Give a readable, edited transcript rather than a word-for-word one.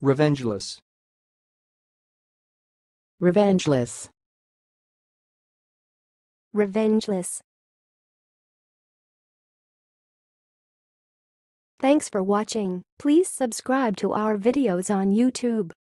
revengeless, revengeless, revengeless. Thanks for watching. Please subscribe to our videos on YouTube.